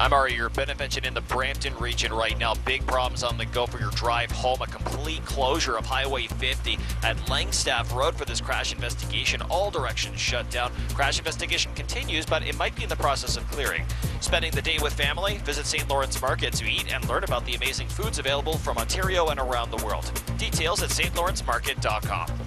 I'm Ari, your beneficent in the Brampton region right now. Big problems on the go for your drive home. A complete closure of Highway 50 at Langstaff Road for this crash investigation. All directions shut down. Crash investigation continues, but it might be in the process of clearing. Spending the day with family? Visit St. Lawrence Market to eat and learn about the amazing foods available from Ontario and around the world. Details at stlawrencemarket.com.